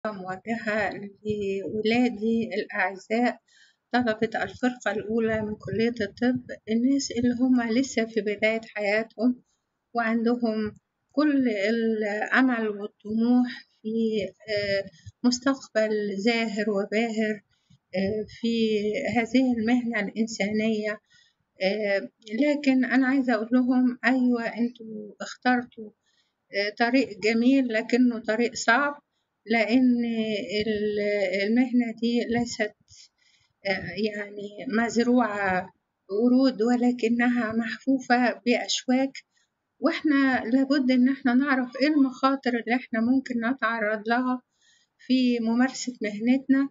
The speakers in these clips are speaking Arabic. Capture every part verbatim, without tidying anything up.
موجهة لولادي الأعزاء طلبة الفرقة الأولى من كلية الطب، الناس اللي هم لسه في بداية حياتهم وعندهم كل الأمل والطموح في مستقبل زاهر وباهر في هذه المهنة الإنسانية. لكن أنا عايزة أقول لهم أيوة أنتوا اخترتوا طريق جميل لكنه طريق صعب، لأن المهنة دي ليست يعني مزروعة ورود ولكنها محفوفة بأشواك، وإحنا لابد إن إحنا نعرف إيه المخاطر اللي إحنا ممكن نتعرض لها في ممارسة مهنتنا.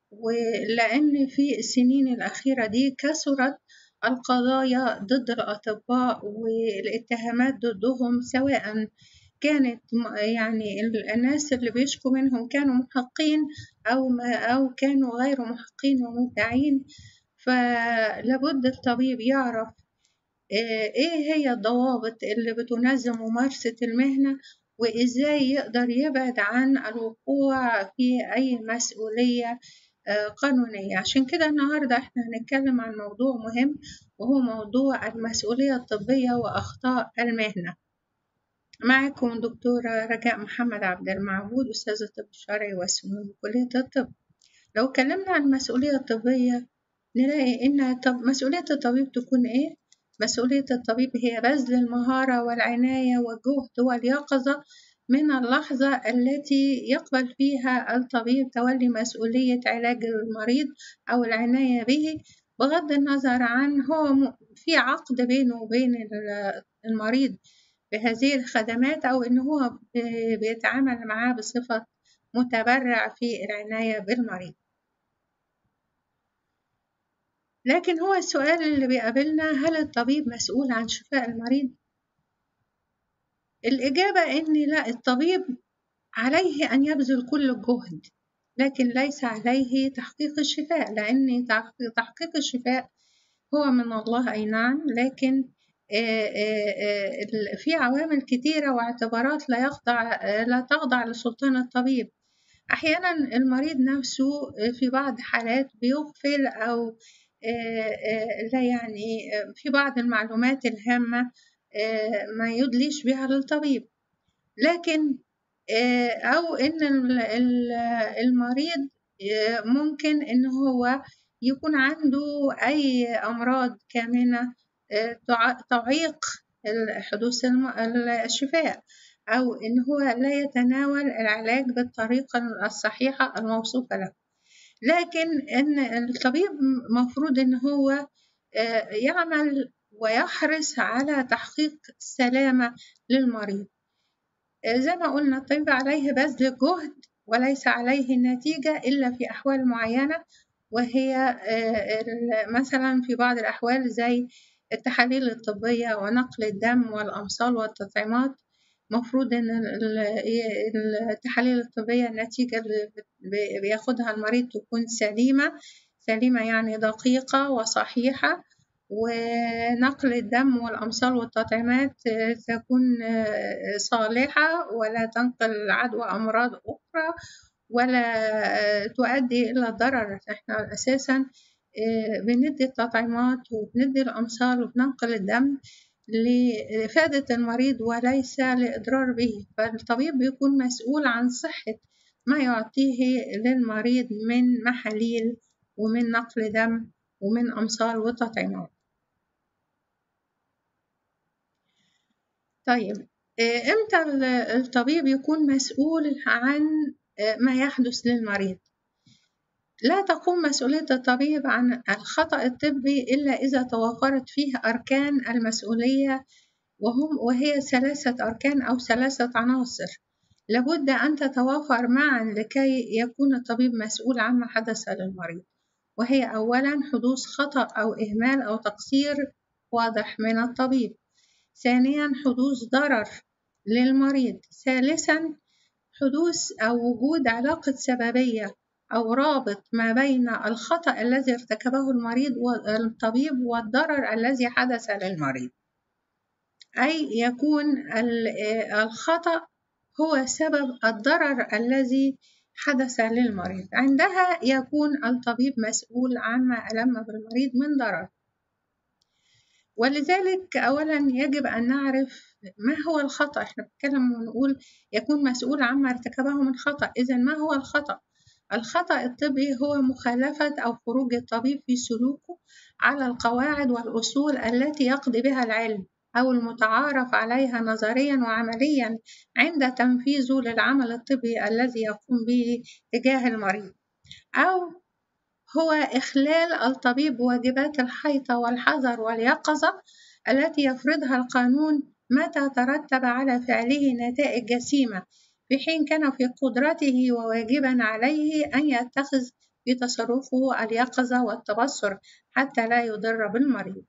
ولأن في السنين الأخيرة دي كثرت القضايا ضد الأطباء والاتهامات ضدهم، سواء كانت يعني الناس اللي بيشكوا منهم كانوا محقين أو أو كانوا غير محقين ومدعين. فلابد الطبيب يعرف إيه هي الضوابط اللي بتنظم ممارسة المهنة، وإزاي يقدر يبعد عن الوقوع في أي مسؤولية قانونية. عشان كده النهاردة إحنا هنتكلم عن موضوع مهم، وهو موضوع المسؤولية الطبية وأخطاء المهنة. معكم دكتورة رجاء محمد عبد المعبود، أستاذة الطب الشرعي والسموم بكلية الطب. لو اتكلمنا عن المسؤولية الطبية نلاقي إن طب مسؤولية الطبيب تكون إيه؟ مسؤولية الطبيب هي بذل المهارة والعناية والجهد واليقظة من اللحظة التي يقبل فيها الطبيب تولي مسؤولية علاج المريض أو العناية به، بغض النظر عن هو في عقد بينه وبين المريض بهذه الخدمات أو إن هو بيتعامل معاه بصفة متبرع في العناية بالمريض. لكن هو السؤال اللي بيقابلنا، هل الطبيب مسؤول عن شفاء المريض؟ الإجابة إن لا، الطبيب عليه أن يبذل كل الجهد، لكن ليس عليه تحقيق الشفاء، لأن تحقيق الشفاء هو من الله أي نعم، لكن في عوامل كتيرة واعتبارات لا يخضع لا تخضع لسلطان الطبيب. أحيانا المريض نفسه في بعض حالات بيغفل أو لا يعني في بعض المعلومات الهامة ما يدليش بها للطبيب، لكن أو إن المريض ممكن إن هو يكون عنده أي أمراض كامنة تعيق حدوث الشفاء، أو إن هو لا يتناول العلاج بالطريقة الصحيحة الموصوفة له. لكن إن الطبيب مفروض إن هو يعمل ويحرص على تحقيق السلامة للمريض. زي ما قلنا الطبيب عليه بذل الجهد وليس عليه النتيجة إلا في أحوال معينة، وهي مثلا في بعض الأحوال زي التحاليل الطبية ونقل الدم والأمصال والتطعيمات. مفروض إن التحاليل الطبية النتيجة اللي بياخدها المريض تكون سليمة سليمة يعني دقيقة وصحيحة، ونقل الدم والأمصال والتطعيمات تكون صالحة ولا تنقل عدوى أمراض أخرى ولا تؤدي إلى الضرر. إحنا أساساً بندي التطعيمات وبندي الأمصال وبننقل الدم لإفادة المريض وليس لإضرار به، فالطبيب بيكون مسؤول عن صحة ما يعطيه للمريض من محاليل ومن نقل دم ومن أمصال وتطعيمات. طيب إمتى الطبيب يكون مسؤول عن ما يحدث للمريض؟ لا تقوم مسؤولية الطبيب عن الخطأ الطبي إلا إذا توفرت فيه أركان المسؤولية، وهم وهي ثلاثة أركان أو ثلاثة عناصر لابد أن تتوافر معا لكي يكون الطبيب مسؤول عما حدث للمريض، وهي أولا حدوث خطأ أو إهمال أو تقصير واضح من الطبيب، ثانيا حدوث ضرر للمريض، ثالثا حدوث أو وجود علاقة سببية أو رابط ما بين الخطأ الذي ارتكبه المريض والطبيب والضرر الذي حدث للمريض، أي يكون الخطأ هو سبب الضرر الذي حدث للمريض، عندها يكون الطبيب مسؤول عما ألم بالمريض من ضرر. ولذلك أولا يجب أن نعرف ما هو الخطأ. احنا بنتكلم ونقول يكون مسؤول عما ارتكبه من خطأ، إذا ما هو الخطأ؟ الخطأ الطبي هو مخالفة أو خروج الطبيب في سلوكه على القواعد والأصول التي يقضي بها العلم أو المتعارف عليها نظريا وعمليا عند تنفيذه للعمل الطبي الذي يقوم به تجاه المريض، أو هو إخلال الطبيب بواجبات الحيطة والحذر واليقظة التي يفرضها القانون متى ترتب على فعله نتائج جسيمة، في حين كان في قدرته وواجبا عليه أن يتخذ في تصرفه اليقظة والتبصر حتى لا يضر بالمريض.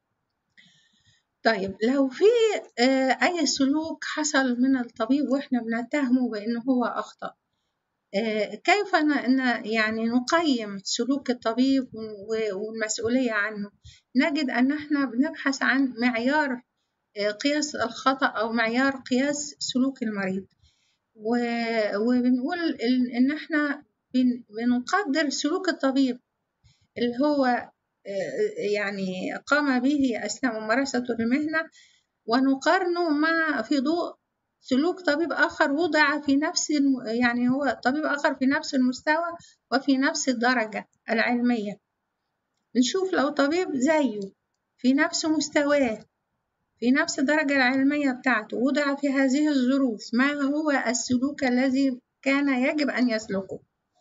طيب لو في أي سلوك حصل من الطبيب وإحنا بنتهمه بأنه هو أخطأ، كيف يعني نقيم سلوك الطبيب والمسؤولية عنه؟ نجد أن احنا بنبحث عن معيار قياس الخطأ أو معيار قياس سلوك المريض، وبنقول إن احنا بنقدر سلوك الطبيب اللي هو يعني قام به أثناء ممارسته المهنة ونقارنه مع في ضوء سلوك طبيب آخر وضع في نفس يعني هو طبيب آخر في نفس المستوى وفي نفس الدرجة العلمية. نشوف لو طبيب زيه في نفس مستواه في نفس الدرجة العلمية بتاعته وضع في هذه الظروف، ما هو السلوك الذي كان يجب أن يسلكه.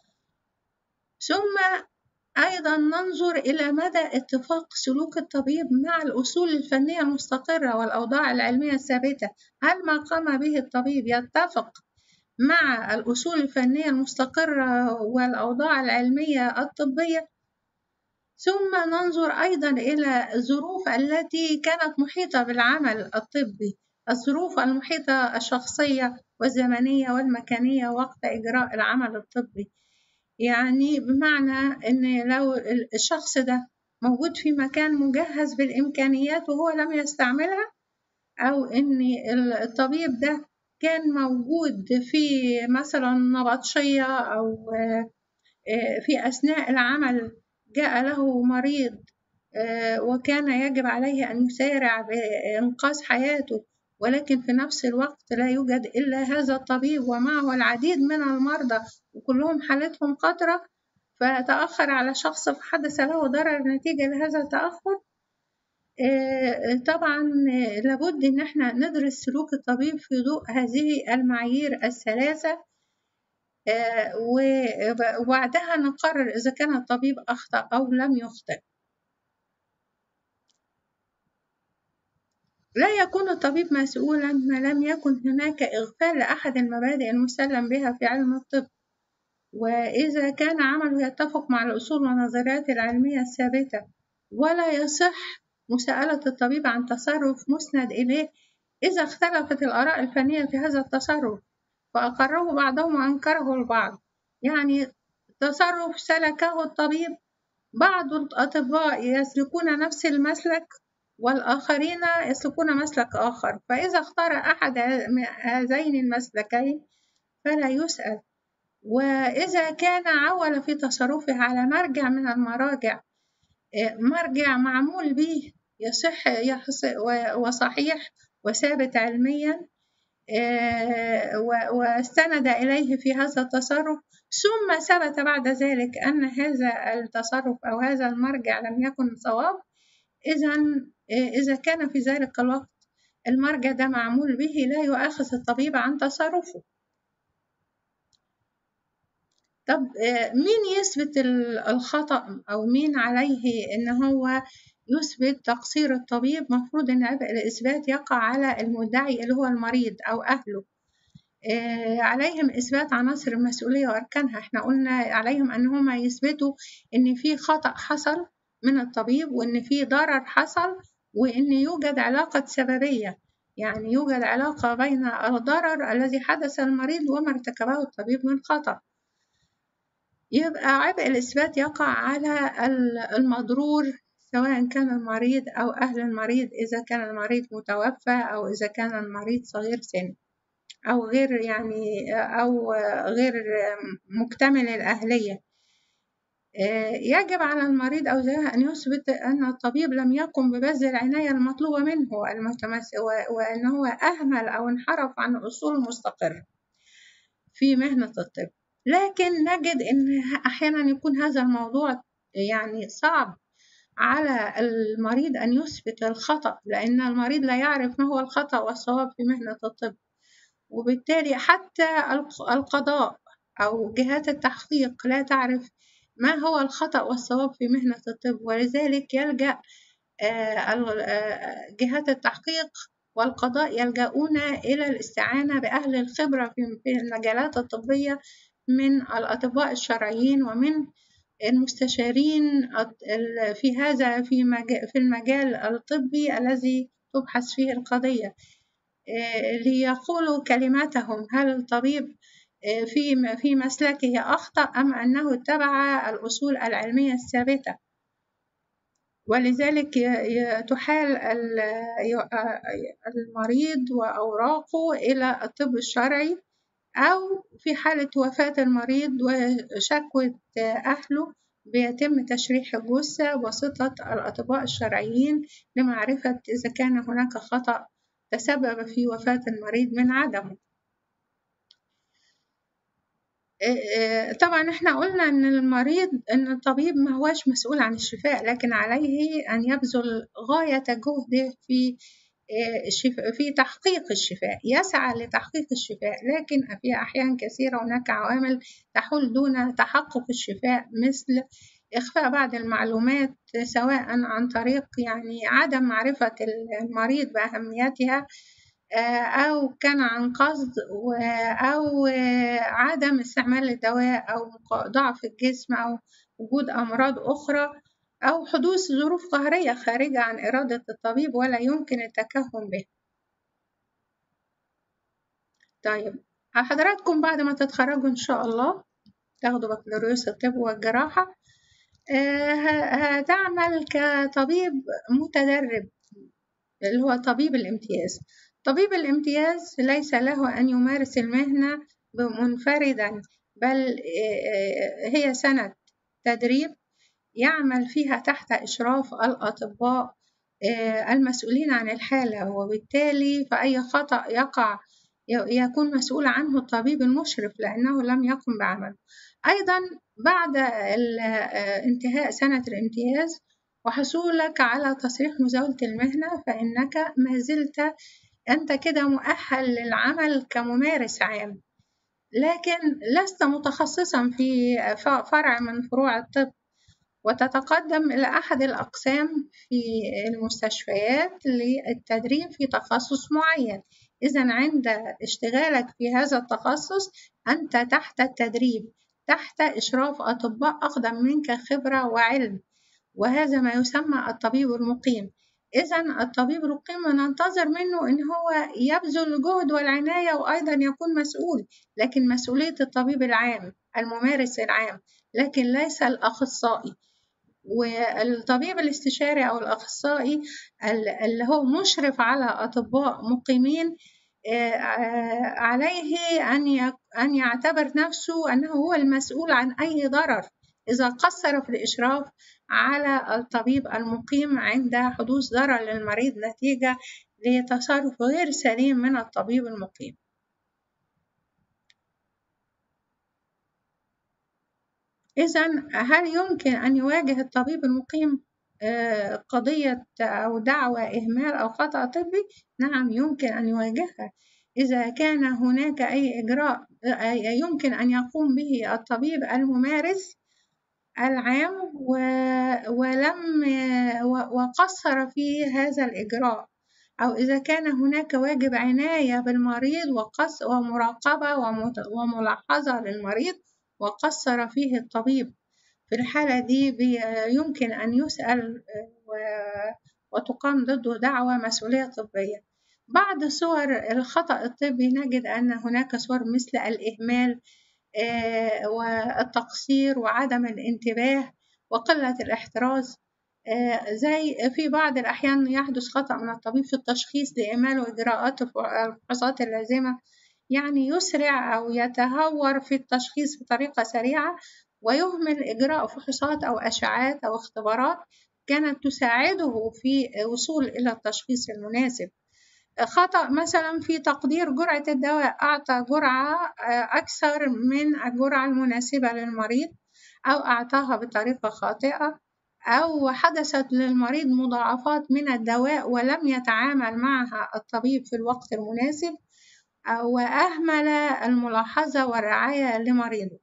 ثم أيضا ننظر إلى مدى اتفاق سلوك الطبيب مع الأصول الفنية المستقرة والأوضاع العلمية الثابتة. هل ما قام به الطبيب يتفق مع الأصول الفنية المستقرة والأوضاع العلمية الطبية؟ ثم ننظر أيضا إلى الظروف التي كانت محيطة بالعمل الطبي، الظروف المحيطة الشخصية والزمنية والمكانية وقت إجراء العمل الطبي. يعني بمعنى إن لو الشخص ده موجود في مكان مجهز بالإمكانيات وهو لم يستعملها، أو إن الطبيب ده كان موجود في مثلا نبطشية أو في أثناء العمل جاء له مريض وكان يجب عليه أن يسارع بإنقاذ حياته، ولكن في نفس الوقت لا يوجد إلا هذا الطبيب ومعه العديد من المرضى وكلهم حالتهم خطرة، فتأخر على شخص فحدث له ضرر نتيجة لهذا التأخر. طبعا لابد إن احنا ندرس سلوك الطبيب في ضوء هذه المعايير الثلاثة، وبعدها نقرر إذا كان الطبيب أخطأ أو لم يخطئ. لا يكون الطبيب مسؤولا ما لم يكن هناك إغفال لأحد المبادئ المسلم بها في علم الطب، وإذا كان عمله يتفق مع الأصول والنظريات العلمية الثابتة، ولا يصح مساءلة الطبيب عن تصرف مسند إليه إذا اختلفت الآراء الفنية في هذا التصرف فأقره بعضهم وأنكره البعض. يعني تصرف سلكه الطبيب بعض الأطباء يسلكون نفس المسلك والآخرين يسلكون مسلك آخر، فإذا اختار أحد هذين المسلكين فلا يسأل. وإذا كان عول في تصرفه على مرجع من المراجع، مرجع معمول به يصح وصحيح وثابت علميا واستند إليه في هذا التصرف، ثم ثبت بعد ذلك أن هذا التصرف أو هذا المرجع لم يكن صواب، إذن إذا كان في ذلك الوقت المرجع ده معمول به لا يؤاخذ الطبيب عن تصرفه. طب مين يثبت الخطأ أو مين عليه إن هو يثبت تقصير الطبيب؟ مفروض إن عبء الإثبات يقع على المدعي اللي هو المريض أو أهله. عليهم إثبات عناصر المسؤولية وأركانها. إحنا قلنا عليهم أن هم يثبتوا إن في خطأ حصل من الطبيب وإن في ضرر حصل وإن يوجد علاقة سببية، يعني يوجد علاقة بين الضرر الذي حدث المريض وما ارتكبه الطبيب من خطأ. يبقى عبء الإثبات يقع على المضرور سواء كان المريض أو أهل المريض، إذا كان المريض متوفى أو إذا كان المريض صغير سن. أو غير يعني أو غير مكتمل الأهلية. يجب على المريض أو زوجها أن يثبت أن الطبيب لم يقم ببذل العناية المطلوبة منه المتمس وأنه أهمل أو انحرف عن الأصول المستقرة في مهنة الطب. لكن نجد أن أحيانا يكون هذا الموضوع يعني صعب على المريض أن يثبت الخطأ، لأن المريض لا يعرف ما هو الخطأ والصواب في مهنة الطب، وبالتالي حتى القضاء أو جهات التحقيق لا تعرف ما هو الخطأ والصواب في مهنة الطب، ولذلك يلجأ جهات التحقيق والقضاء يلجؤون إلى الاستعانة بأهل الخبرة في المجالات الطبية من الأطباء الشرعيين ومن المستشارين في هذا في في المجال الطبي الذي تبحث فيه القضية، ليقولوا كلماتهم. هل الطبيب في في مسلكه أخطأ أم أنه اتبع الأصول العلمية الثابتة؟ ولذلك تحال المريض وأوراقه إلى الطب الشرعي، أو في حالة وفاة المريض وشكوى أهله بيتم تشريح الجثة بواسطة الأطباء الشرعيين لمعرفة إذا كان هناك خطأ تسبب في وفاة المريض من عدمه. طبعا احنا قلنا ان المريض ان الطبيب ما هوش مسؤول عن الشفاء، لكن عليه ان يبذل غاية جهده في في تحقيق الشفاء، يسعى لتحقيق الشفاء، لكن في أحيان كثيرة هناك عوامل تحول دون تحقق الشفاء، مثل إخفاء بعض المعلومات سواء عن طريق يعني عدم معرفة المريض بأهميتها، أو كان عن قصد، أو عدم استعمال الدواء، أو ضعف الجسم، أو وجود أمراض أخرى، أو حدوث ظروف قهرية خارجة عن إرادة الطبيب ولا يمكن التكهن به. طيب حضراتكم بعد ما تتخرجوا إن شاء الله تاخدوا بكالوريوس الطب والجراحة، هتعمل كطبيب متدرب اللي هو طبيب الامتياز. طبيب الامتياز ليس له أن يمارس المهنة منفردا، بل هي سنة تدريب يعمل فيها تحت إشراف الأطباء المسؤولين عن الحالة، وبالتالي فأي خطأ يقع يكون مسؤول عنه الطبيب المشرف لأنه لم يقم بعمله. أيضا بعد انتهاء سنة الامتياز وحصولك على تصريح مزاولة المهنة، فإنك ما زلت أنت كده مؤهل للعمل كممارس عام، لكن لست متخصصا في فرع من فروع الطب، وتتقدم إلى أحد الأقسام في المستشفيات للتدريب في تخصص معين. إذن عند اشتغالك في هذا التخصص أنت تحت التدريب، تحت إشراف أطباء أقدم منك خبرة وعلم، وهذا ما يسمى الطبيب المقيم. إذن الطبيب المقيم ننتظر منه إن هو يبذل الجهد والعناية وأيضا يكون مسؤول، لكن مسؤولية الطبيب العام الممارس العام، لكن ليس الأخصائي. والطبيب الاستشاري أو الأخصائي اللي هو مشرف على أطباء مقيمين عليه أن يعتبر نفسه أنه هو المسؤول عن أي ضرر إذا قصر في الإشراف على الطبيب المقيم عند حدوث ضرر للمريض نتيجة لتصرف غير سليم من الطبيب المقيم. إذن هل يمكن أن يواجه الطبيب المقيم قضية أو دعوى إهمال أو خطأ طبي؟ نعم يمكن أن يواجهها إذا كان هناك أي إجراء يمكن أن يقوم به الطبيب الممارس العام ولم وقصر في هذا الإجراء، أو إذا كان هناك واجب عناية بالمريض ومراقبة وملاحظة للمريض وقصر فيه الطبيب. في الحالة دي يمكن أن يسأل وتقام ضده دعوى مسؤولية طبية. بعض صور الخطأ الطبي نجد أن هناك صور مثل الإهمال والتقصير وعدم الانتباه وقلة الاحتراز، زي في بعض الأحيان يحدث خطأ من الطبيب في التشخيص لإهمال إجراءات الفحوصات اللازمة، يعني يسرع أو يتهور في التشخيص بطريقة سريعة، ويهمل إجراء فحوصات أو أشعات أو اختبارات كانت تساعده في وصول إلى التشخيص المناسب. خطأ مثلا في تقدير جرعة الدواء، أعطى جرعة أكثر من الجرعة المناسبة للمريض، أو أعطاها بطريقة خاطئة، أو حدثت للمريض مضاعفات من الدواء ولم يتعامل معها الطبيب في الوقت المناسب، أو أهمل الملاحظة والرعاية لمريضه،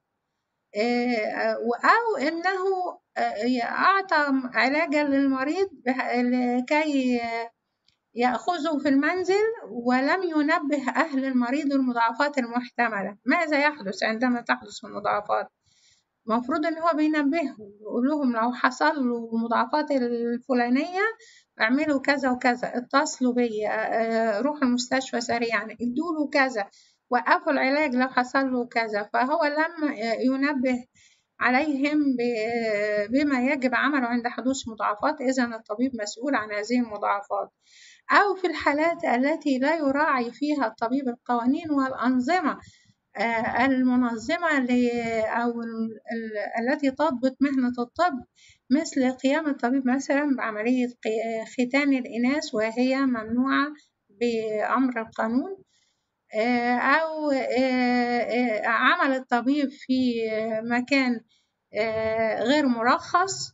أو أنه أعطى علاجا للمريض لكي يأخذه في المنزل ولم ينبه أهل المريض المضاعفات المحتملة. ماذا يحدث عندما تحدث المضاعفات؟ المفروض إن هو بينبههم، يقول لهم لو حصل له المضاعفات الفلانية اعملوا كذا وكذا، اتصلوا بيا، روحوا المستشفى سريعا، ادوا كذا، وقفوا العلاج لو حصل له كذا. فهو لم ينبه عليهم بما يجب عمله عند حدوث مضاعفات، إذن الطبيب مسؤول عن هذه المضاعفات. أو في الحالات التي لا يراعي فيها الطبيب القوانين والأنظمة المنظمة أو التي تضبط مهنة الطب، مثل قيام الطبيب مثلا بعملية ختان الإناث وهي ممنوعة بأمر القانون، أو عمل الطبيب في مكان غير مرخص،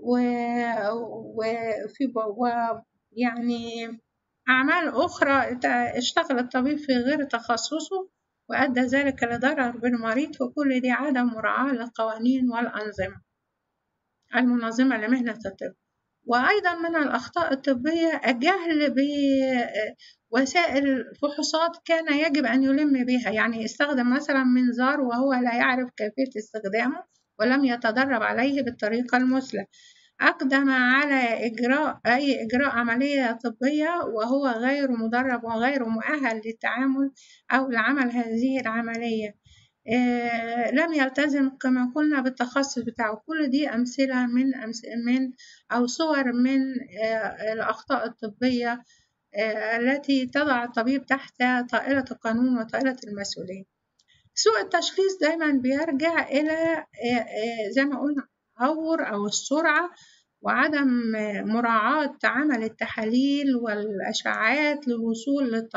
وفي يعني أعمال أخرى اشتغل الطبيب في غير تخصصه وأدى ذلك لضرر بالمريض، فكل دي عدم مراعاة للقوانين والأنظمة المنظمة لمهنة الطب. وأيضا من الأخطاء الطبية الجهل بوسائل فحوصات كان يجب أن يلم بها، يعني استخدم مثلا منظار وهو لا يعرف كيفية استخدامه ولم يتدرب عليه بالطريقة المثلى، أقدم على إجراء أي إجراء عملية طبية وهو غير مدرب وغير مؤهل للتعامل أو لعمل هذه العملية، آه لم يلتزم كما قلنا بالتخصص بتاعه. كل دي أمثلة من أمثلة من أو صور من آه الأخطاء الطبية آه التي تضع الطبيب تحت طائلة القانون وطائلة المسؤولية. سوء التشخيص دايما بيرجع إلى آه آه زي ما قلنا التهور أو السرعة وعدم مراعاة عمل التحاليل والأشعات للوصول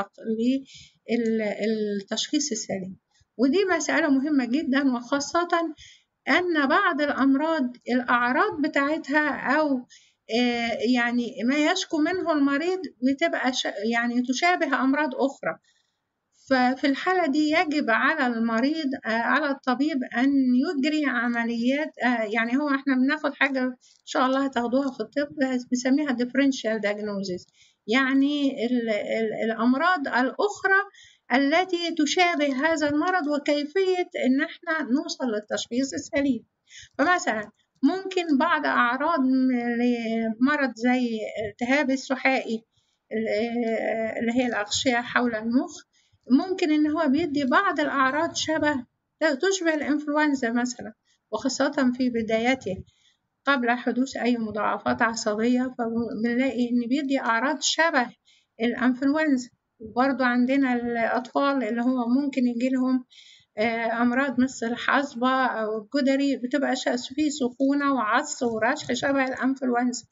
للتشخيص السليم. ودي مسألة مهمة جدا، وخاصة أن بعض الأمراض الأعراض بتاعتها أو يعني ما يشكو منه المريض بتبقى يعني تشابه أمراض أخرى، ففي الحالة دي يجب على المريض على الطبيب أن يجري عمليات، يعني هو احنا بناخد حاجة إن شاء الله هتاخدوها في الطب بنسميها differential diagnosis، يعني ال ال الأمراض الأخرى التي تشابه هذا المرض وكيفية إن احنا نوصل للتشخيص السليم. فمثلا ممكن بعض أعراض لمرض زي التهاب السحائي اللي هي الأغشية حول المخ، ممكن إن هو بيدي بعض الأعراض شبه تشبه الإنفلونزا مثلا، وخاصة في بدايته قبل حدوث أي مضاعفات عصبية، فبنلاقي إن بيدي أعراض شبه الإنفلونزا. وبرضو عندنا الأطفال اللي هو ممكن يجي لهم أمراض مثل الحصبة أو الجدري، بتبقى فيه سخونة وعطس ورشح شبه الإنفلونزا.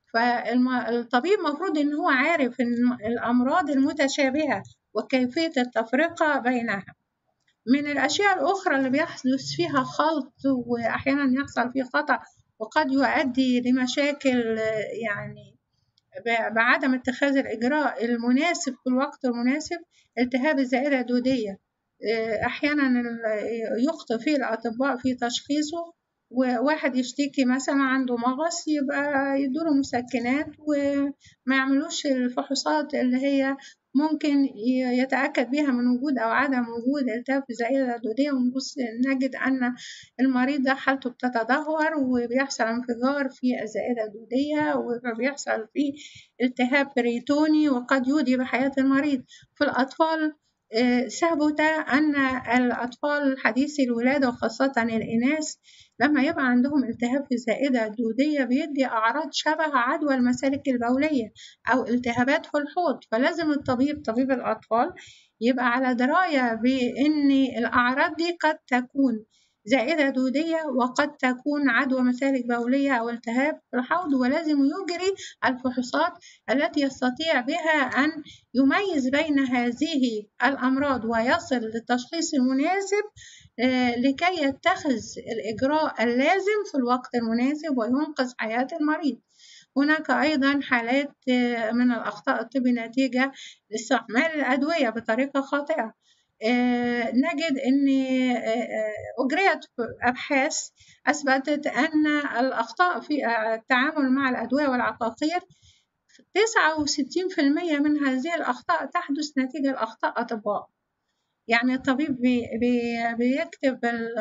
فالطبيب مفروض إن هو عارف إن الأمراض المتشابهة وكيفية التفرقة بينها. من الأشياء الأخرى اللي بيحدث فيها خلط وأحيانا يحصل فيه خطأ وقد يؤدي لمشاكل، يعني بعدم اتخاذ الإجراء المناسب في الوقت المناسب، التهاب الزائدة الدودية. أحيانا يخطئ فيه الأطباء في تشخيصه، وواحد يشتكي مثلا عنده مغص يبقى يدوله مسكنات وما يعملوش الفحوصات اللي هي ممكن يتأكد بها من وجود أو عدم وجود التهاب في الزائدة الدودية، ونبص نجد أن المريض ده حالته بتتدهور وبيحصل انفجار في الزائدة الدودية وبيحصل فيه التهاب بريتوني وقد يودي بحياة المريض. في الأطفال ثبت أن الأطفال حديثي الولادة وخاصة الإناث لما يبقى عندهم التهاب في الزائدة الدودية بيدي أعراض شبه عدوى المسالك البولية أو التهابات في الحوض، فلازم الطبيب طبيب الأطفال يبقى على دراية بأن الأعراض دي قد تكون زائدة دودية وقد تكون عدوى مسالك بولية أو التهاب في الحوض، ولازم يجري الفحوصات التي يستطيع بها أن يميز بين هذه الأمراض ويصل للتشخيص المناسب لكي يتخذ الإجراء اللازم في الوقت المناسب وينقذ حياة المريض. هناك أيضا حالات من الأخطاء الطبية نتيجة لاستعمال الأدوية بطريقة خاطئة. نجد أن أجريت أبحاث أثبتت أن الأخطاء في التعامل مع الأدوية والعقاقير تسعة وستين بالمئة من هذه الأخطاء تحدث نتيجة لأخطاء أطباء. يعني الطبيب بي بي بيكتب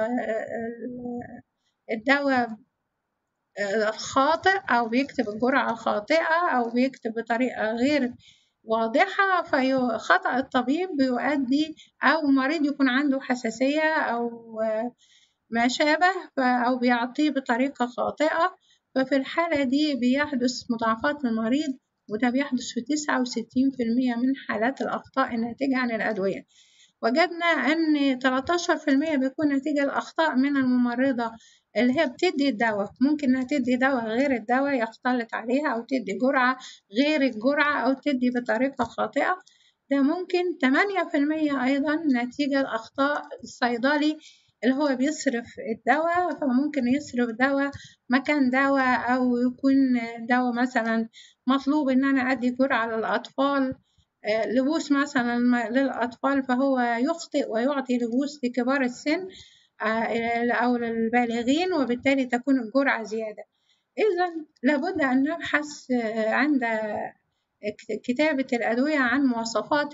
الدواء الخاطئ أو بيكتب الجرعة الخاطئة أو بيكتب بطريقة غير واضحة، فخطأ الطبيب بيؤدي أو مريض يكون عنده حساسية أو ما شابه أو بيعطيه بطريقة خاطئة، ففي الحالة دي بيحدث مضاعفات للمريض، وده بيحدث في تسعة وستين بالمئة من حالات الأخطاء الناتجة عن الأدوية. وجدنا أن ثلاثة عشر بالمئة بيكون نتيجة الأخطاء من الممرضة اللي هي بتدي الدواء، ممكن إنها تدي دواء غير الدواء يختلط عليها أو تدي جرعة غير الجرعة أو تدي بطريقة خاطئة. ده ممكن ثمانية بالمئة أيضا نتيجة أخطاء الصيدلي اللي هو بيصرف الدواء، فممكن يصرف دواء مكان دواء أو يكون دواء مثلا مطلوب إن أنا أدي جرعة للأطفال لبوس مثلا للأطفال، فهو يخطئ ويعطي لبوس لكبار السن أو للبالغين، وبالتالي تكون الجرعة زيادة. إذن لابد أن نبحث عند كتابة الأدوية عن مواصفات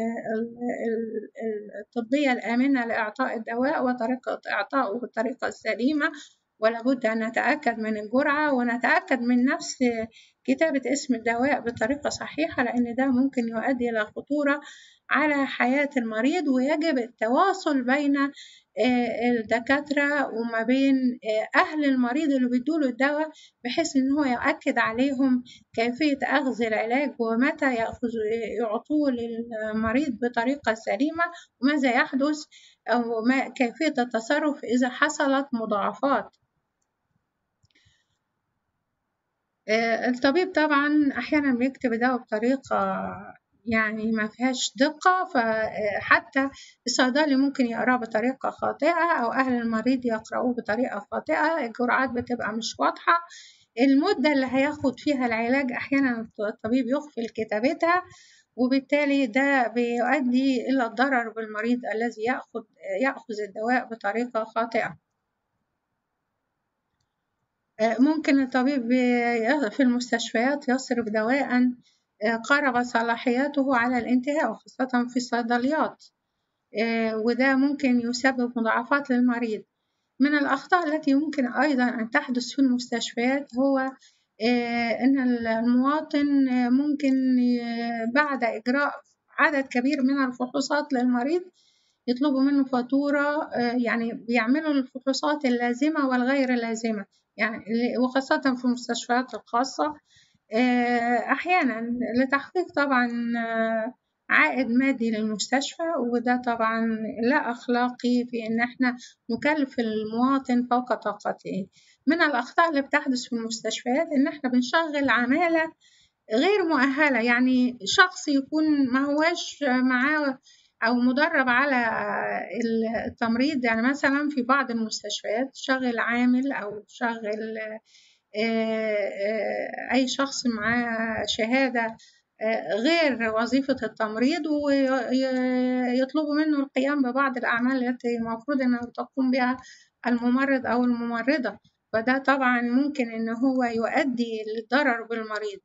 الطبية الآمنة لإعطاء الدواء وطريقة إعطائه بالطريقة السليمة، ولابد أن نتأكد من الجرعة ونتأكد من نفس كتابة اسم الدواء بطريقة صحيحة، لأن ده ممكن يؤدي إلى خطورة على حياة المريض. ويجب التواصل بين الدكاترة وما بين أهل المريض اللي بيدوله الدواء، بحيث إن هو يؤكد عليهم كيفية أخذ العلاج ومتى يعطوه للمريض بطريقة سليمة، وماذا يحدث أو ما كيفية التصرف إذا حصلت مضاعفات. الطبيب طبعا أحيانا بيكتب الدواء بطريقة يعني ما فيهاش دقة، فحتى الصيدلي ممكن يقرأه بطريقة خاطئة أو أهل المريض يقرأوه بطريقة خاطئة، الجرعات بتبقى مش واضحة، المدة اللي هياخد فيها العلاج أحيانا الطبيب يغفل كتابتها، وبالتالي ده بيؤدي إلى الضرر بالمريض الذي يأخذ يأخذ الدواء بطريقة خاطئة. ممكن الطبيب في المستشفيات يصرف دواء قارب صلاحياته على الانتهاء، وخاصة في الصيدليات، وده ممكن يسبب مضاعفات للمريض. من الأخطاء التي يمكن أيضا أن تحدث في المستشفيات هو أن المواطن ممكن بعد إجراء عدد كبير من الفحوصات للمريض يطلبوا منه فاتورة، يعني بيعملوا الفحوصات اللازمة والغير اللازمة، يعني وخاصة في المستشفيات الخاصة أحيانا لتحقيق طبعا عائد مادي للمستشفى، وده طبعا لا أخلاقي في إن احنا نكلف المواطن فوق طاقته. من الأخطاء اللي بتحدث في المستشفيات إن احنا بنشغل عمالة غير مؤهلة، يعني شخص يكون ما هواش معاه أو مدرب على التمريض، يعني مثلا في بعض المستشفيات تشغل عامل أو تشغل أي شخص معاه شهادة غير وظيفة التمريض، ويطلبوا منه القيام ببعض الأعمال التي المفروض أنه تقوم بها الممرض أو الممرضة، فده طبعا ممكن أن هو يؤدي للضرر بالمريض.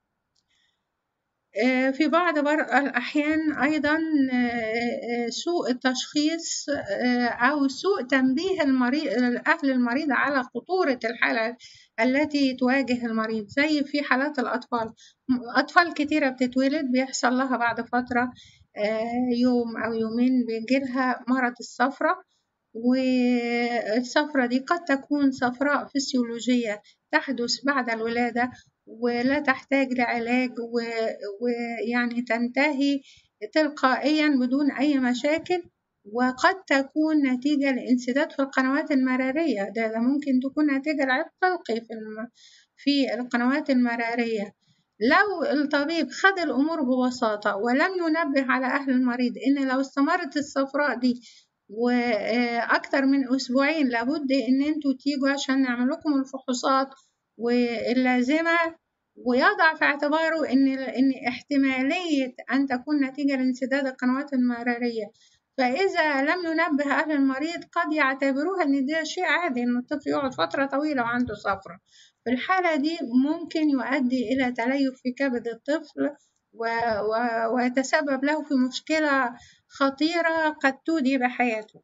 في بعض الأحيان أيضا سوء التشخيص أو سوء تنبيه المريض أهل المريض على خطورة الحالة التي تواجه المريض، زي في حالات الأطفال، أطفال كتيرة بتتولد بيحصل لها بعد فترة يوم أو يومين بيجيلها مرض الصفرة، والصفرة دي قد تكون صفراء فسيولوجية تحدث بعد الولادة ولا تحتاج لعلاج، ويعني تنتهي تلقائيا بدون أي مشاكل، وقد تكون نتيجة لانسداد في القنوات المرارية. ده, ده ممكن تكون نتيجة لعيب خلقي في, الم... في القنوات المرارية. لو الطبيب خد الأمور ببساطة ولم ينبه على أهل المريض إن لو استمرت الصفراء دي وأكتر من أسبوعين لابد إن أنتوا تيجوا عشان نعمل لكم الفحوصات واللازمة، ويضع في اعتباره إن إن احتمالية أن تكون نتيجة لانسداد القنوات المرارية، فإذا لم ينبه أهل المريض قد يعتبروها إن ده شيء عادي إن الطفل يقعد فترة طويلة وعنده صفرة. في الحالة دي ممكن يؤدي إلى تليف في كبد الطفل و... و... ويتسبب له في مشكلة خطيرة قد تودي بحياته.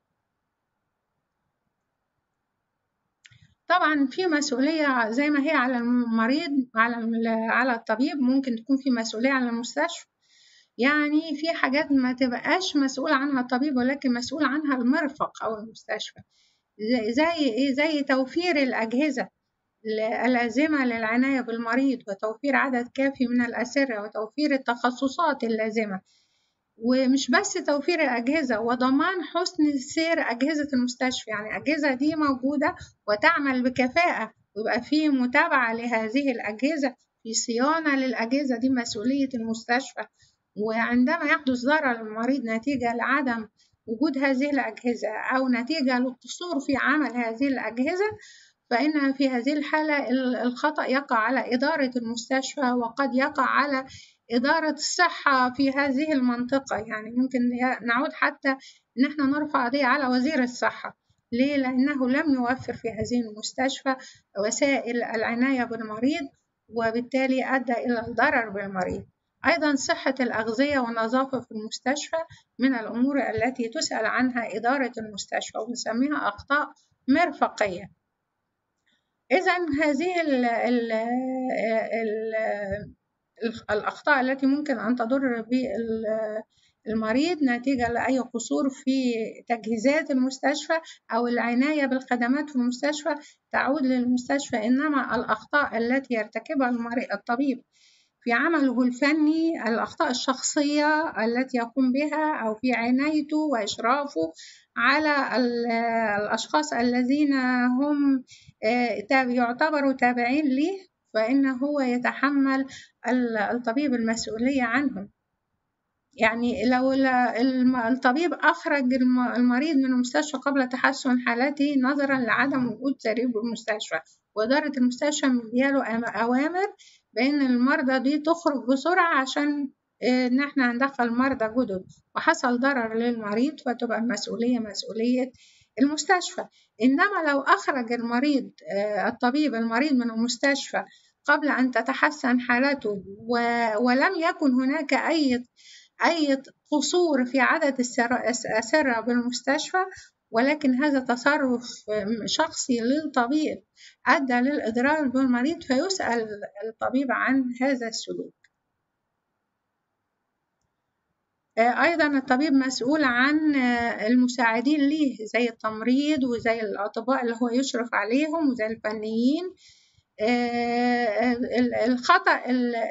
طبعا في مسؤولية زي ما هي على المريض على على الطبيب، ممكن تكون في مسؤولية على المستشفى. يعني في حاجات ما تبقاش مسؤول عنها الطبيب ولكن مسؤول عنها المرفق أو المستشفى، زي إيه؟ زي توفير الأجهزة اللازمة للعناية بالمريض، وتوفير عدد كافي من الأسرة، وتوفير التخصصات اللازمة، ومش بس توفير الأجهزة، وضمان حسن سير أجهزة المستشفى. يعني الأجهزة دي موجودة وتعمل بكفاءة، ويبقى فيه متابعة لهذه الأجهزة، في صيانة للأجهزة دي مسؤولية المستشفى. وعندما يحدث ضرر للمريض نتيجة لعدم وجود هذه الأجهزة أو نتيجة للقصور في عمل هذه الأجهزة، فإن في هذه الحالة الخطأ يقع على إدارة المستشفى، وقد يقع على إدارة الصحة في هذه المنطقة. يعني ممكن نعود حتى إن احنا نرفع قضية على وزير الصحة. ليه؟ لأنه لم يوفر في هذه المستشفى وسائل العناية بالمريض، وبالتالي أدى إلى الضرر بالمريض. أيضا صحة الأغذية والنظافة في المستشفى من الأمور التي تسأل عنها إدارة المستشفى، وبنسميها أخطاء مرفقية. إذا هذه ال ال ال الأخطاء التي ممكن أن تضر بالمريض نتيجة لأي قصور في تجهيزات المستشفى أو العناية بالخدمات في المستشفى تعود للمستشفى، إنما الأخطاء التي يرتكبها الطبيب في عمله الفني، الأخطاء الشخصية التي يقوم بها أو في عنايته وإشرافه على الأشخاص الذين هم يعتبروا تابعين له، فإنه هو يتحمل الطبيب المسؤولية عنهم. يعني لو الطبيب أخرج المريض من المستشفى قبل تحسن حالته نظرا لعدم وجود سرير بالمستشفى، وإدارة المستشفى مدياله أوامر بأن المرضى دي تخرج بسرعة عشان إن احنا هندخل مرضى جدد، وحصل ضرر للمريض، فتبقى المسؤولية مسؤولية المستشفى. إنما لو أخرج المريض الطبيب المريض من المستشفى قبل أن تتحسن حالته ولم يكن هناك أي أي قصور في عدد الأسرة بالمستشفى، ولكن هذا تصرف شخصي للطبيب أدى للإضرار بالمريض، فيسأل الطبيب عن هذا السلوك. أيضا الطبيب مسؤول عن المساعدين ليه زي التمريض وزي الأطباء اللي هو يشرف عليهم وزي الفنيين. الخطأ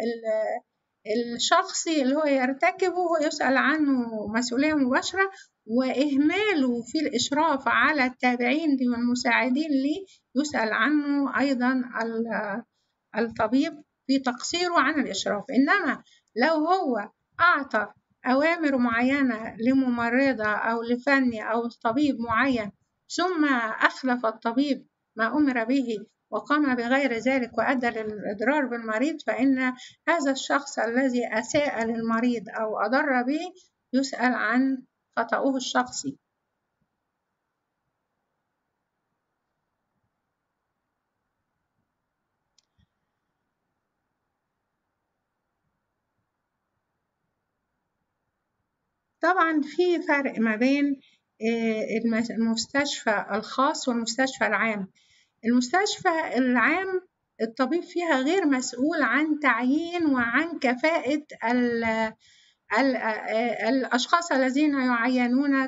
الشخصي اللي هو يرتكبه هو يسأل عنه مسؤولية مباشرة، وإهماله في الإشراف على التابعين والمساعدين ليه يسأل عنه أيضا الطبيب في تقصيره عن الإشراف. إنما لو هو أعطى أوامر معينة لممرضة أو لفني أو طبيب معين ثم أخلف الطبيب ما أمر به وقام بغير ذلك وأدى للإضرار بالمريض، فإن هذا الشخص الذي أساء للمريض أو أضر به يسأل عن خطأه الشخصي. طبعا في فرق ما بين المستشفى الخاص والمستشفى العام. المستشفى العام الطبيب فيها غير مسؤول عن تعيين وعن كفاءة ال ال الأشخاص الذين يعينون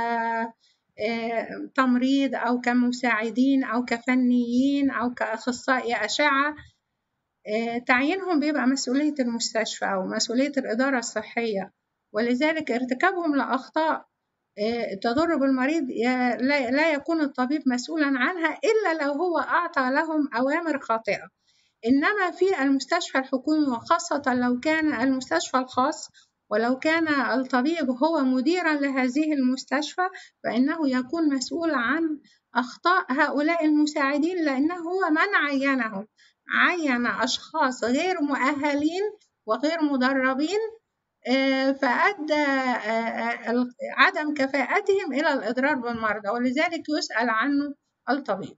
كتمريض أو كمساعدين أو كفنيين أو كأخصائي أشعة. تعيينهم بيبقى مسؤولية المستشفى أو مسؤولية الإدارة الصحية، ولذلك ارتكابهم لأخطاء تضر بالمريض لا يكون الطبيب مسؤولا عنها إلا لو هو أعطى لهم أوامر خاطئة. إنما في المستشفى الحكومي، وخاصة لو كان المستشفى الخاص ولو كان الطبيب هو مديرا لهذه المستشفى، فإنه يكون مسؤول عن أخطاء هؤلاء المساعدين، لأنه هو من عينهم، عين أشخاص غير مؤهلين وغير مدربين، فأدى عدم كفاءتهم إلى الإضرار بالمرضى، ولذلك يسأل عنه الطبيب.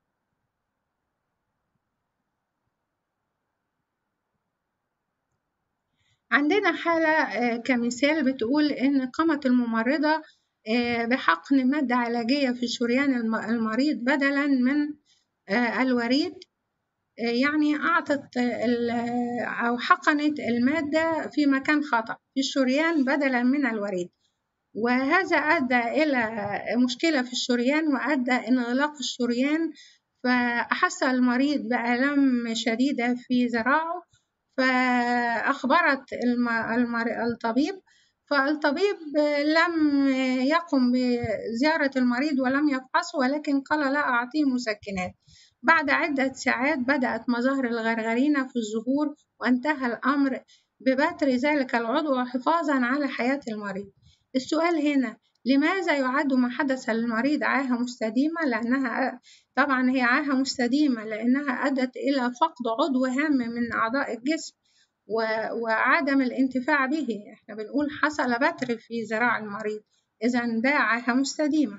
عندنا حالة كمثال بتقول إن قامت الممرضة بحقن مادة علاجية في شريان المريض بدلاً من الوريد، يعني أعطت أو حقنت المادة في مكان خطأ في الشريان بدلاً من الوريد، وهذا أدى إلى مشكلة في الشريان وأدى انغلاق الشريان، فأحس المريض بآلام شديدة في ذراعه، فأخبرت الطبيب، فالطبيب لم يقم بزيارة المريض ولم يفحصه، ولكن قال لا أعطيه مسكنات. بعد عدة ساعات بدأت مظاهر الغرغرينة في الظهور، وانتهى الأمر ببتر ذلك العضو حفاظا على حياة المريض. السؤال هنا، لماذا يعد ما حدث للمريض عاهة مستديمة؟ لأنها طبعا هي عاهة مستديمة لأنها أدت إلى فقد عضو هام من أعضاء الجسم وعدم الانتفاع به. احنا بنقول حصل بتر في ذراع المريض، إذن ده عاهة مستديمة.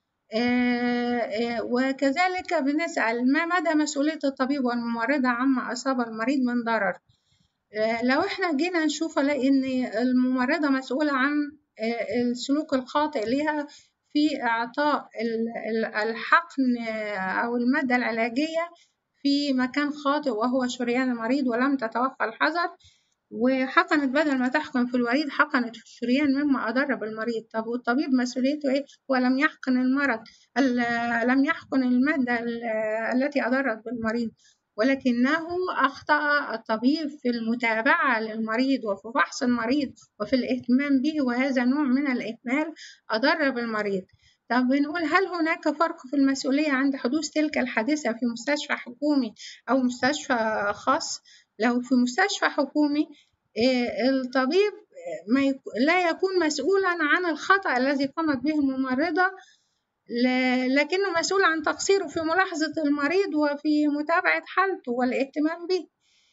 وكذلك بنسأل ما مدى مسؤولية الطبيب والممرضة عما أصاب المريض من ضرر؟ لو احنا جينا نشوف الاقي ان الممرضة مسؤولة عن السلوك الخاطئ لها في إعطاء الحقن أو المادة العلاجية في مكان خاطئ وهو شريان المريض، ولم تتوخى الحذر، وحقنت بدل ما تحقن في الوريد حقنت في الشريان مما أضر بالمريض. طب والطبيب مسؤوليته إيه؟ هو لم يحقن المرض، لم يحقن المادة التي أضرت بالمريض، ولكنه أخطأ الطبيب في المتابعة للمريض وفي فحص المريض وفي الاهتمام به، وهذا نوع من الإهمال أضر بالمريض. طب بنقول هل هناك فرق في المسؤولية عند حدوث تلك الحادثة في مستشفى حكومي أو مستشفى خاص؟ لو في مستشفى حكومي الطبيب لا يكون مسؤولا عن الخطأ الذي قامت به الممرضة، لكنه مسؤول عن تقصيره في ملاحظة المريض وفي متابعة حالته والاهتمام به،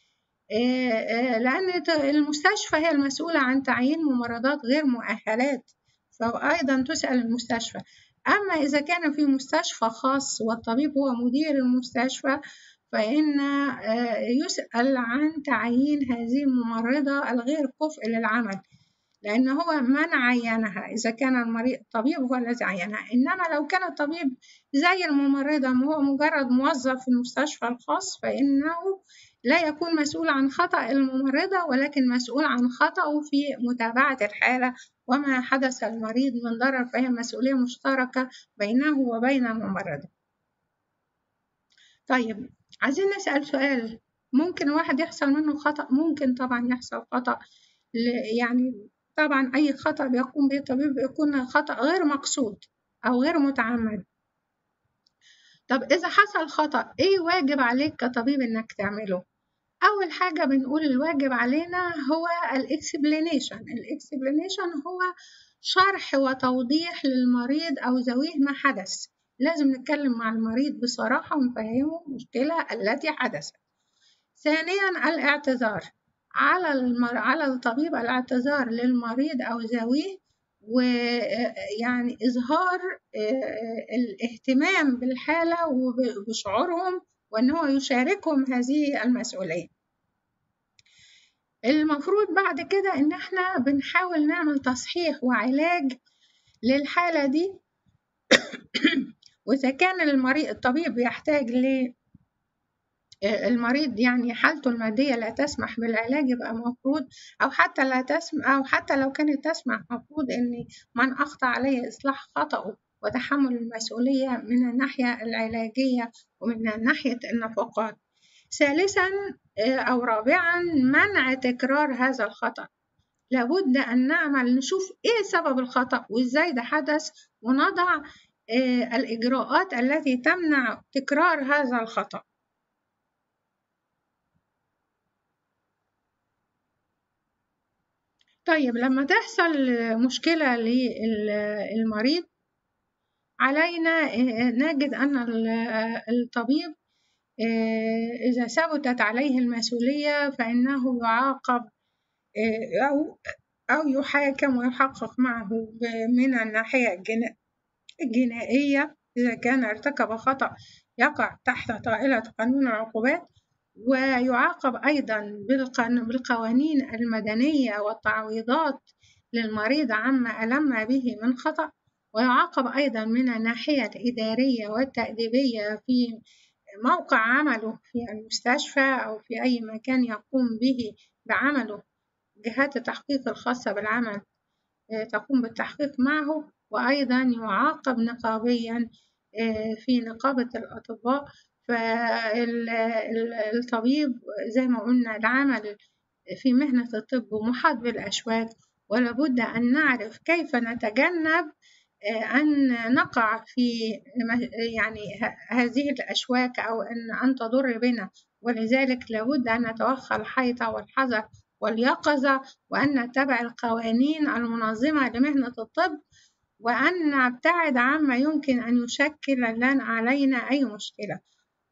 لأن المستشفى هي المسؤولة عن تعيين ممرضات غير مؤهلات، فأيضا تسأل المستشفى. أما إذا كان في مستشفى خاص والطبيب هو مدير المستشفى، فإن يسأل عن تعيين هذه الممرضة الغير كفء للعمل، لأن هو من عينها إذا كان المريض الطبيب هو الذي عينها. إنما لو كان الطبيب زي الممرضة هو مجرد موظف في المستشفى الخاص، فإنه لا يكون مسؤول عن خطأ الممرضة، ولكن مسؤول عن خطأه في متابعة الحالة وما حدث المريض من ضرر، فهي مسؤولية مشتركة بينه وبين الممرضة. طيب عايزين نسأل سؤال، ممكن واحد يحصل منه خطأ؟ ممكن طبعا يحصل خطأ، يعني طبعا أي خطأ بيقوم به الطبيب بيكون خطأ غير مقصود أو غير متعمد. طب إذا حصل خطأ إيه واجب عليك كطبيب إنك تعمله؟ أول حاجة بنقول الواجب علينا هو الإكسبلينيشن. الإكسبلينيشن هو شرح وتوضيح للمريض أو ذويه ما حدث. لازم نتكلم مع المريض بصراحة ونفهمه المشكلة التي حدثت. ثانيا الاعتذار، على المر... على الطبيب الاعتذار للمريض أو ذويه، ويعني إظهار الاهتمام بالحالة وبشعورهم، وأن هو يشاركهم هذه المسؤولية. المفروض بعد كده إن احنا بنحاول نعمل تصحيح وعلاج للحالة دي وإذا كان المريض الطبيب يحتاج ل المريض يعني حالته المادية لا تسمح بالعلاج، يبقى مفروض أو حتى لا تسمح أو حتى لو كانت تسمح، مفروض إن من أخطأ عليه إصلاح خطأه وتحمل المسؤولية من الناحية العلاجية ومن ناحية النفقات. ثالثا أو رابعا منع تكرار هذا الخطأ. لابد أن نعمل نشوف إيه سبب الخطأ وإزاي ده حدث، ونضع الإجراءات التي تمنع تكرار هذا الخطأ. طيب لما تحصل مشكلة للمريض علينا نجد أن الطبيب إذا ثبتت عليه المسؤولية فإنه يعاقب أو أو يحاكم ويحقق معه من الناحية الجنائية إذا كان ارتكب خطأ يقع تحت طائلة قانون العقوبات، ويعاقب أيضا بالقوانين المدنية والتعويضات للمريض عما ألم به من خطأ، ويعاقب أيضا من الناحية الإدارية والتأديبية في موقع عمله في المستشفى أو في أي مكان يقوم به بعمله جهات التحقيق الخاصة بالعمل تقوم بالتحقيق معه، وأيضا يعاقب نقابيا في نقابة الأطباء. فالطبيب زي ما قلنا العمل في مهنة الطب محاط بالأشواك، ولابد أن نعرف كيف نتجنب أن نقع في يعني هذه الأشواك أو أن أن تضر بنا، ولذلك لابد أن نتوخى الحيطة والحذر واليقظة، وأن نتبع القوانين المنظمة لمهنة الطب، وأن نبتعد عما يمكن أن يشكل لنا علينا أي مشكلة.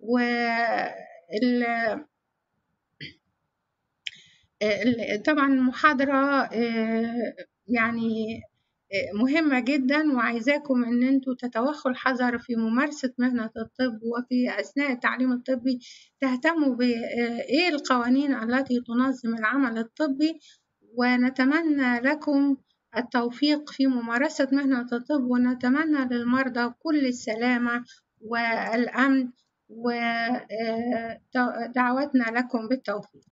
وطبعا المحاضرة يعني مهمة جدا، وعايزاكم ان انتوا تتوخوا الحذر في ممارسة مهنة الطب، وفي اثناء التعليم الطبي تهتموا بايه القوانين التي تنظم العمل الطبي، ونتمنى لكم التوفيق في ممارسة مهنة الطب، ونتمنى للمرضى كل السلامة والأمن، ودعوتنا لكم بالتوفيق.